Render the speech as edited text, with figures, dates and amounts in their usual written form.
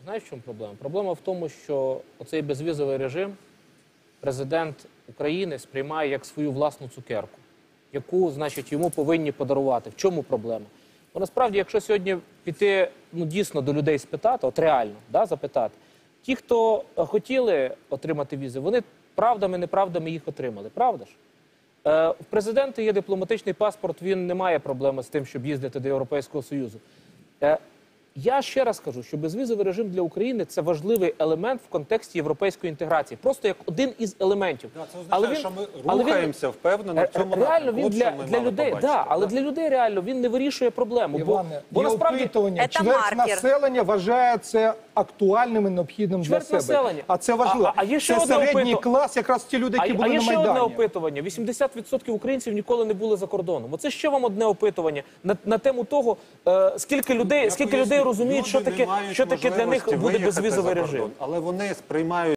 Знаєш, в чому проблема? Проблема в тому, що оцей безвізовий режим президент України сприймає як свою власну цукерку, яку, значить, йому повинні подарувати. В чому проблема? Бо насправді, якщо сьогодні піти, дійсно до людей спитати, от реально, запитати, ті, хто хотіли отримати візи, вони правдами, неправдами їх отримали. Правда ж? У президента є дипломатичний паспорт, він не має проблеми з тим, щоб їздити до Європейського Союзу. Я ще раз кажу, що безвізовий режим для України – це важливий елемент в контексті європейської інтеграції. Просто як один із елементів. Це означає, що ми рухаємося впевнено в цьому реально він для людей, але для людей реально він не вирішує проблему. Іване, бо насправді опитування, чверть населення вважає це актуальним і необхідним для себе. Населення. А це важливо. Це середній клас, якраз ті люди, які були на Майдані. А є ще одне опитування. 80% українців ніколи не були за кордоном. Оце ще вам одне опитування на тему того, скільки людей розуміють, що таке для них буде безвізовий режим. Але вони сприймають